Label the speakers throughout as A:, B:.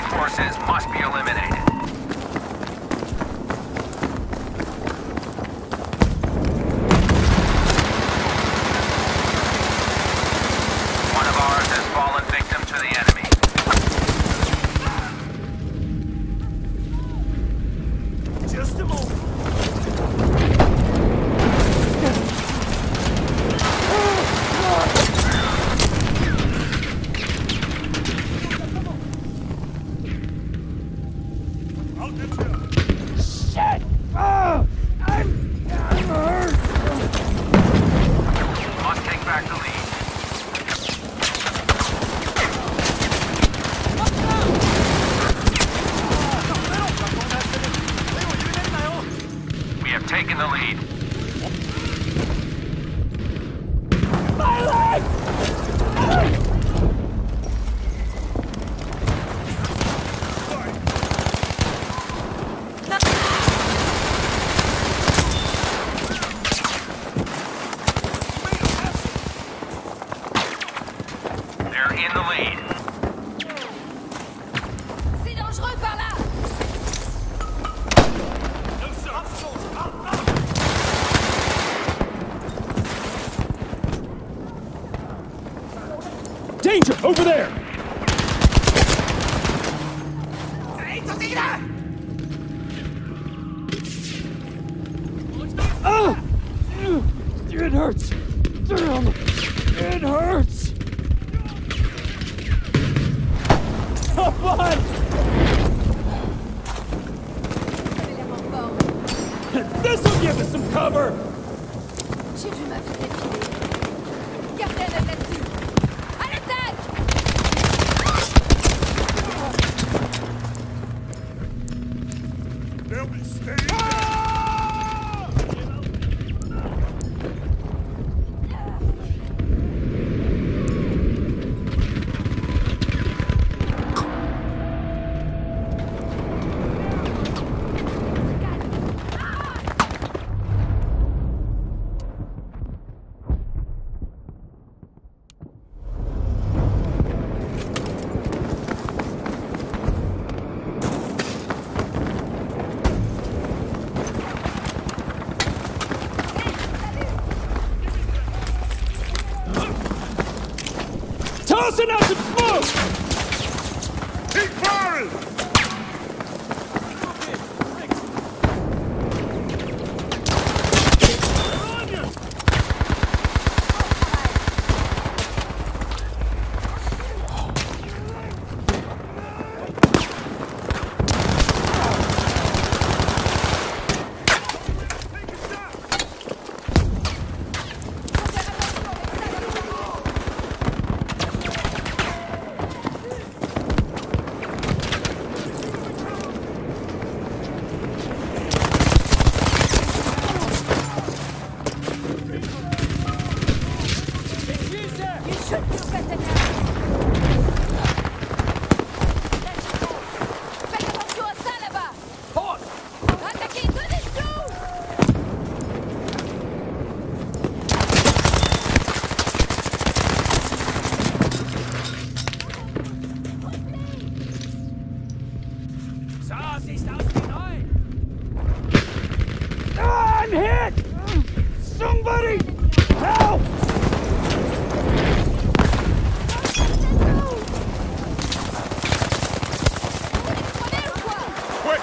A: forces must be eliminated. One of ours has fallen victim to the enemy.
B: Just a moment.
C: Shit! Oh, I'm hurt!
A: Must take back the lead. We have taken the lead.
C: My leg!
A: They're in the lead.
D: C'est dangereux par là!
C: Danger! Over there! Ah! It hurts! Damn! It hurts! Come on! This'll give us some cover!
D: J'ai vu ma vie défiler. Gardez un œil là-dessus! À l'attaque!
B: They'll be staying down.
C: Tossing out some smoke!
B: Keep firing!
C: I'm hit! Somebody! Help!
B: Quick!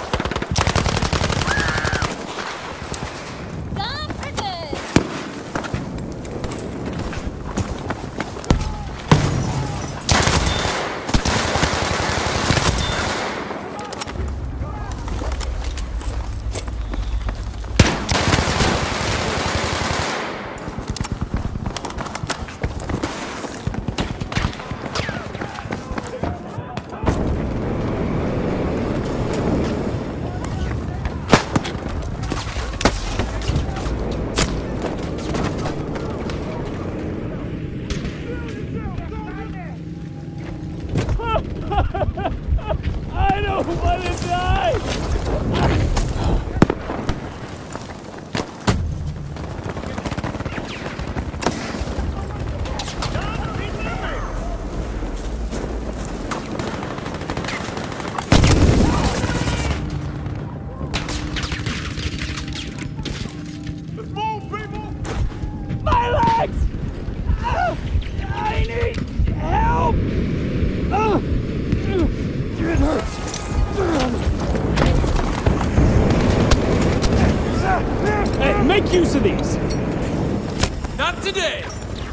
C: the day!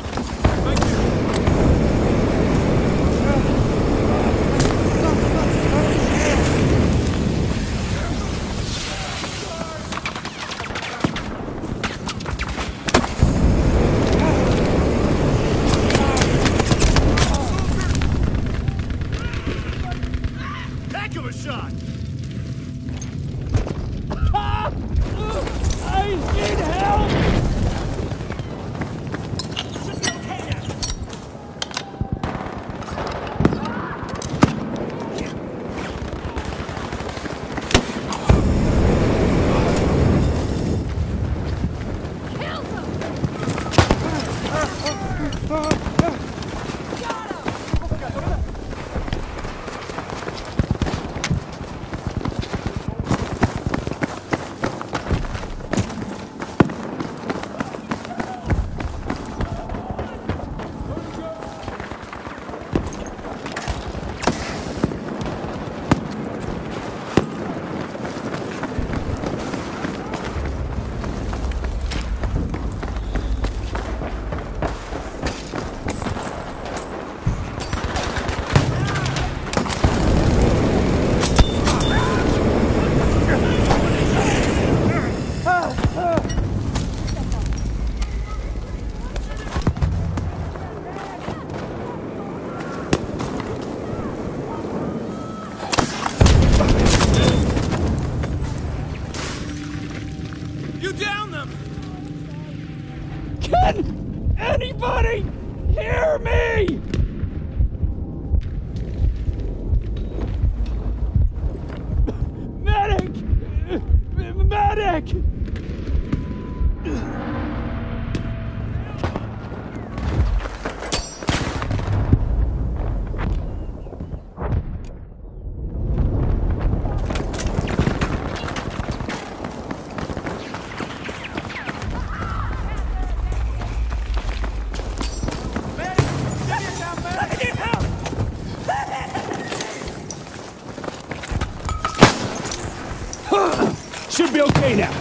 B: Heck of a shot!
C: I need help!
B: Should be okay now.
D: Help him! Got him!
C: You down them! Can anybody hear me? Medic! Medic! Should be okay now.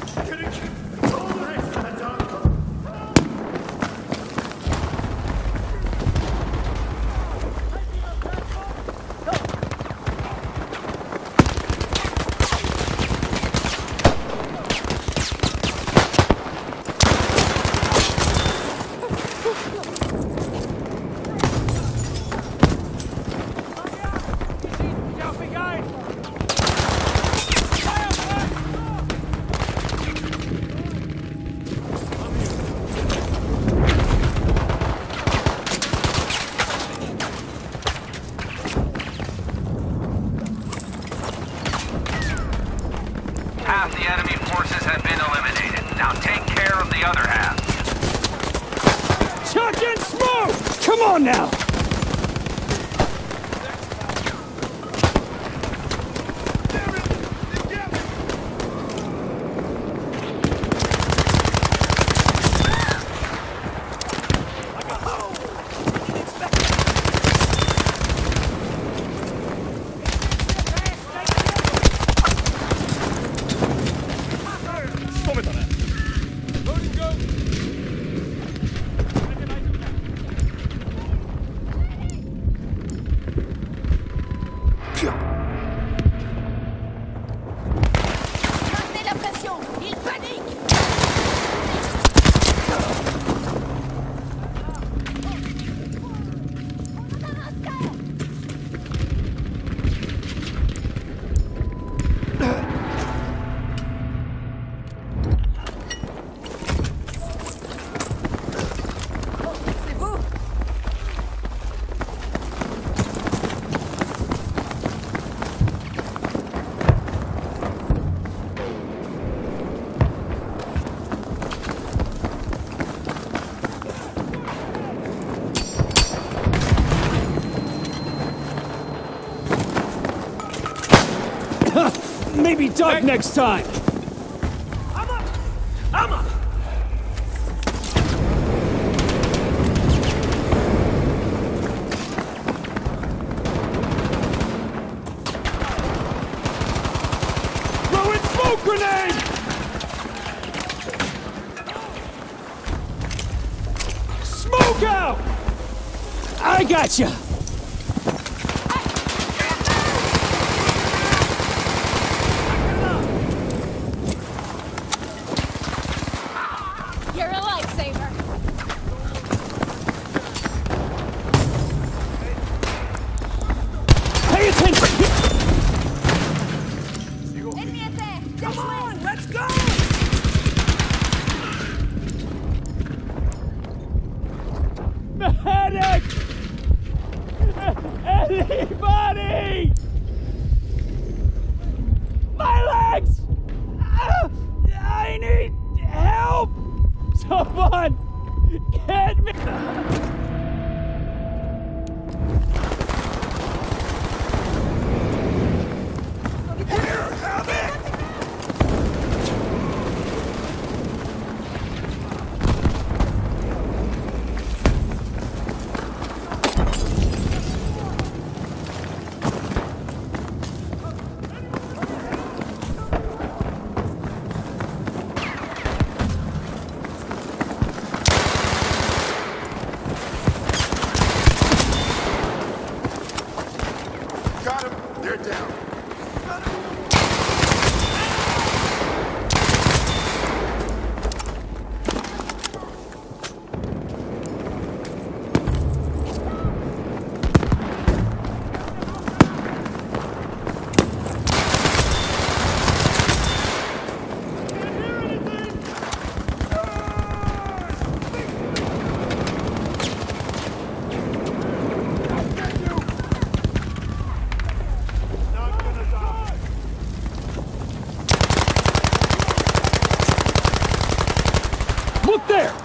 A: Half the enemy forces have been eliminated. Now take care of the other half.
C: Chuck in smoke! Come on now!
D: Maintenez la pression! Il panique! Oh, c'est vous!
C: Maybe duck next time!
B: I'm up!
C: Throw in smoke grenade! I gotcha!
D: You're a lifesaver.
C: Pay attention!
D: Ennemi à terre.
B: Come on, let's go!
C: Medic! Anybody! My legs! I need help! Someone get me!
B: Here, have it! Got him. They're down.
C: Look there!